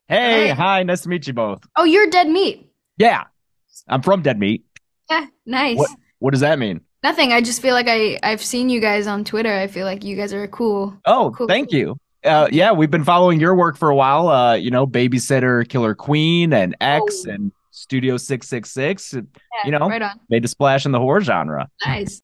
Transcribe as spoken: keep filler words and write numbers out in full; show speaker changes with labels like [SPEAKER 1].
[SPEAKER 1] Hey,
[SPEAKER 2] Hey.
[SPEAKER 1] hi, nice to meet you both.
[SPEAKER 2] Oh, you're dead meat.
[SPEAKER 1] Yeah, I'm from Dead Meat.
[SPEAKER 2] Yeah,
[SPEAKER 1] What
[SPEAKER 2] nice.
[SPEAKER 1] what does that mean?
[SPEAKER 2] Nothing. I just feel like I I've seen you guys on Twitter. I feel like you guys are a cool,
[SPEAKER 1] Oh,
[SPEAKER 2] cool.
[SPEAKER 1] thank you. Uh,
[SPEAKER 2] Yeah.
[SPEAKER 1] yeah, we've been following your work for a while. Uh, you know, Babysitter Killer Queen and X
[SPEAKER 2] Oh,
[SPEAKER 1] and Studio six six six. You
[SPEAKER 2] yeah.
[SPEAKER 1] know,
[SPEAKER 2] Right on.
[SPEAKER 1] made a splash in the horror genre.
[SPEAKER 2] Nice.